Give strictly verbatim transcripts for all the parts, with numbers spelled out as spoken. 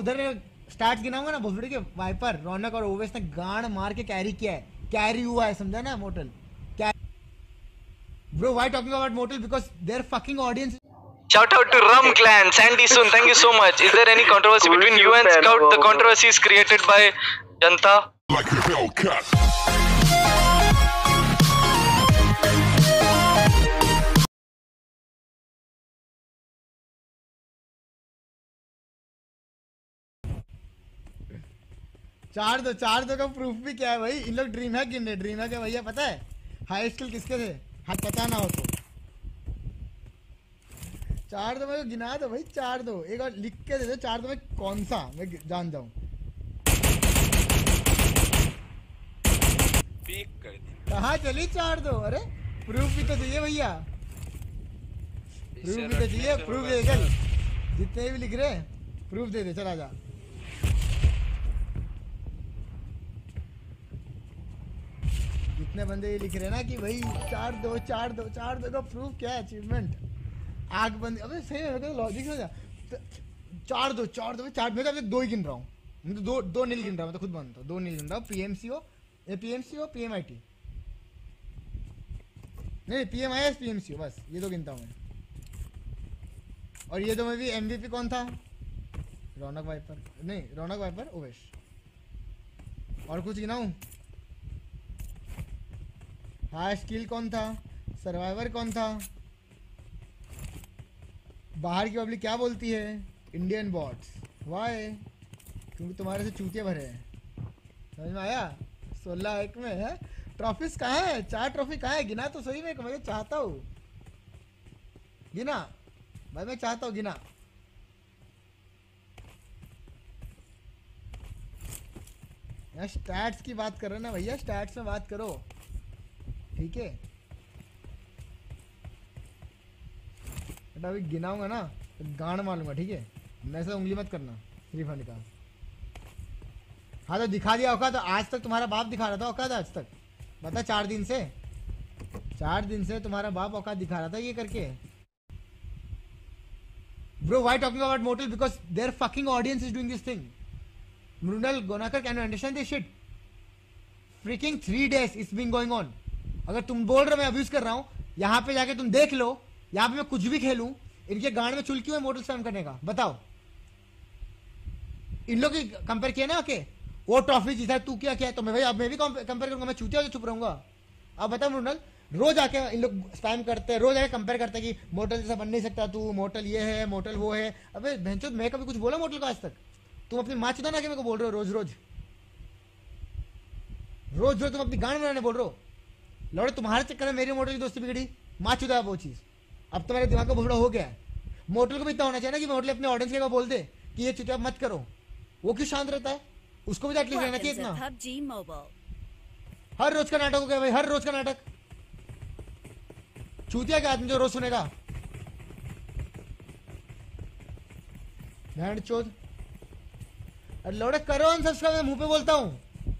उधर स्टार्ट गिनाऊंगा ना भोसड़ी के वाइपर रौनक और ओवेस ने गांड मार के कैरी किया है, कैरी हुआ है, समझा ना मोटल। Bro, why talking about Motel? Because their fucking audience. Shout out to Rum Clan, Sandy Soon, thank you so much. Is there any controversy between you and Scout? The controversy is created by Janta. Like a Hellcat. चार दो चार दो का proof भी क्या है भाई? इन लोग ड्रीम है गिन रहे, ड्रीम है क्या भैया? पता है हाई स्किल किसके थे? हाँ पता ना हो तो चार दो में गिना दो भाई, चार दो एक और लिख के दे दो, चार दो में कौन सा मैं जान जाऊं। कहाँ चली चार दो? अरे प्रूफ भी तो चाहिए भैया, प्रूफ भी तो चाहिए, प्रूफ दे चल, जितने भी लिख रहे प्रूफ दे दे, चला जा। जितने बंदे ये लिख रहे ना कि भाई चार दो चार दो चार दो का प्रूफ क्या है? अचीवमेंट आग बंद। अबे सही है, तो लॉजिक हो जा। चार दो चार दो चार, मैं तो दो ही गिन रहा हूँ, मैं तो दो दो नील गिन रहा हूँ, मैं तो खुद मानता हूँ दो नील गिन रहा हूँ। पीएमसी हो ए पीएमसी हो पीएमआईटी नहीं पीएमआईएस पीएमसी हो, बस ये दो गिनता हूँ मैं। और ये दो में भी एमवीपी कौन था? रौनक वाइपर, नहीं रौनक वाइपर ओवेश। और कुछ गिनाऊँ? हाई स्किल कौन था? सर्वाइवर कौन था? बाहर की पब्लिक क्या बोलती है? Indian bots. वाई? क्योंकि तुम्हारे से चूतिया भरे हैं, समझ में आया? सोलह एक में है। ट्रॉफीज कहाँ है? चार ट्रॉफी कहाँ है? गिना तो सही में, मैं चाहता हूँ गिना भाई, मैं चाहता हूँ गिना। यार स्टैट्स की बात कर रहे ना भैया, स्टैट्स में बात करो, ठीक है? अभी गिनाऊंगा ना तो गांड मारूंगा, ठीक है? मैं से उंगली मत करना फ्री फंड का। हाँ तो दिखा दिया औकात, तो आज तक तुम्हारा बाप दिखा रहा था औकात, आज तक बता, चार दिन से चार दिन से तुम्हारा बाप औकात दिखा रहा था ये करके। ब्रो व्हाई टॉकिंग अबाउट मोटल? Because their fucking audience is doing this thing. Mrinal Gonakar, can you understand this shit? Freaking three days it's been going on. अगर तुम बोल रहे हो मैं अब्यूज कर रहा हूँ, यहाँ पे जाके तुम देख लो, यहाँ पे मैं कुछ भी खेलूं, इनके गांड में चुल क्यों है मोटल स्पैम करने का? बताओ। इन लोग की कंपेयर किया ना के वो ट्रॉफी जीता, तू क्या किया? तो मैं भाई अब मैं भी कंपेयर करूंगा, मैं चूतिया हो चुप रहूंगा? अब बता मृणाल, रोज आके इन लोग स्पैम करते हैं, रोज आके कंपेयर करते हैं कि मोटल जैसा बन नहीं सकता तू, मोटल ये है, मोटल वो है। अबे भैंचोद, मैं कभी कुछ बोला मोटल को आज तक? तुम अपनी माँ चुदा ना के मेरे को बोल रहे हो रोज रोज रोज रोज तुम अपनी गांड बनाने बोल रहे हो। लौड़े तुम्हारे चक्कर में मेरी मोटल की दोस्ती बिगड़ी, माँ चुदा है वो चीज। अब तो मेरे दिमाग का भोसड़ा हो गया है। मोटल को भी इतना होना चाहिए ना कि मोटल अपने ऑडियंस के बोल दे कि ये चुतिया मत करो, वो क्यों शांत रहता है? उसको भी एटलीस्ट रहना चाहिए इतना। हर रोज का नाटक हो गया भाई, हर रोज का नाटक। चूतिया क्या आदमी जो रोज सुनेगा? बैंड चोद। अरे लौड़े करो अनसब्सक्राइब, मैं मुंह पे बोलता हूँ।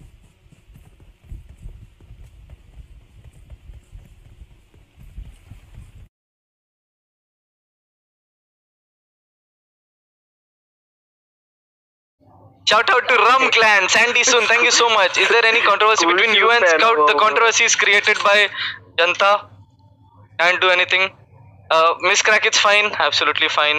Shout out to Rum Clan, Sandy Soon, thank you so much. Is there any controversy between you and Scout? The controversy is created by Janta. Can't do anything. Uh, Miss Crack, it's fine, absolutely fine.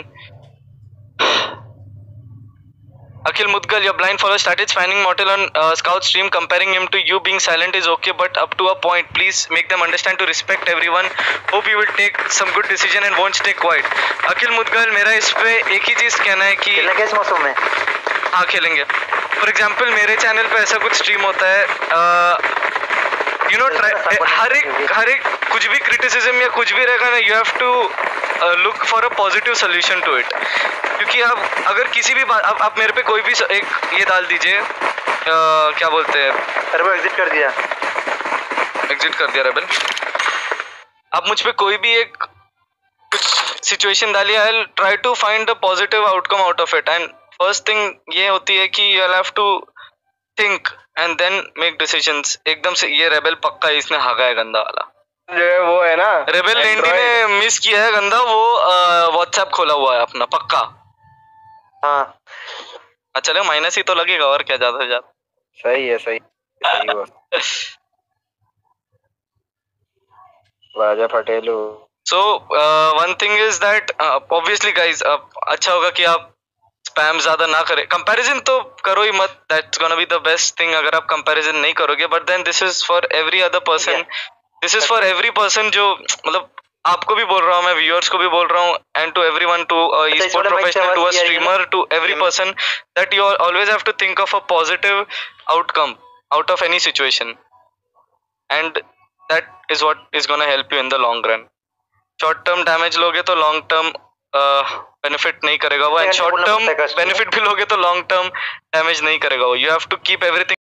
Akhil Mudgal, your blind follower started spanning Mortal on uh, Scout stream, comparing him to you. Being silent is okay, but up to a point. Please make them understand to respect everyone. Hope you will take some good decision and won't stay quiet. Akhil Mudgal, मेरा इस पे एक ही चीज कहना है कि किस मौसम में हाँ खेलेंगे। फॉर एग्जाम्पल मेरे चैनल पे ऐसा कुछ स्ट्रीम होता है, यू नो हर एक हर एक कुछ भी क्रिटिसिज्म या कुछ भी रहेगा ना, you have to look for a positive solution to it. क्योंकि आप अगर किसी भी बात आप, आप मेरे पे कोई भी एक ये डाल दीजिए, uh, क्या बोलते हैं, रेबल एग्जिट कर दिया एग्जिट कर दिया रेबल। आप मुझ पे कोई भी एक कुछ सिचुएशन डालिए, I will try to find the positive outcome out of it. And first thing ये होती है कि you have to think and then make decisions. एकदम से ये रेबल पक्का इसने हागा है गंदा वाला, जो है वो है ना, रेबल लेंडी ने मिस किया है गंदा, वो व्हाट्सएप खोला हुआ है अपना पक्का। हाँ अच्छा चलो माइनस ही तो लगेगा और क्या ज्यादा से ज्यादा। सही है सही सही हुआ। राजा पटेलू। So uh, one thing is that uh, obviously guys uh, अच्छा होगा कि आप स्पैम ज्यादा ना करें। कंपैरिजन तो करो ही मत, that's gonna be the best thing अगर आप कंपैरिजन नहीं करोगे। But then this is for every other person, this is for every person जो मतलब आपको भी बोल रहा हूँ मैं, व्यूअर्स को भी बोल रहा हूँ, and to everyone, to esport professional, to a streamer, to every person, that you always have to think of a positive outcome out of any situation, and that is what is gonna help you in the long run. Short term damage लोगे तो long term benefit नहीं करेगा वो, and short term benefit भी लोगे तो long term damage नहीं करेगा वो। You have to keep everything